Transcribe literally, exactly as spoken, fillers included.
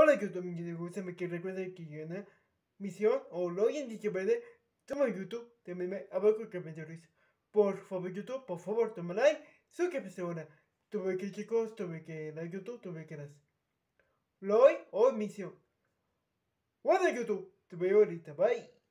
Hola YouTube, mi gente, gusta me que recuerden que gana misión o lo en dicho verde. Toma YouTube, también abajo que me interesa. Por favor YouTube, por favor toma like, suscríbete ahora. Tuve que chicos, tuve que la YouTube, tuve que las. Lo hoy o misión. Hola YouTube, te veo ahorita, bye.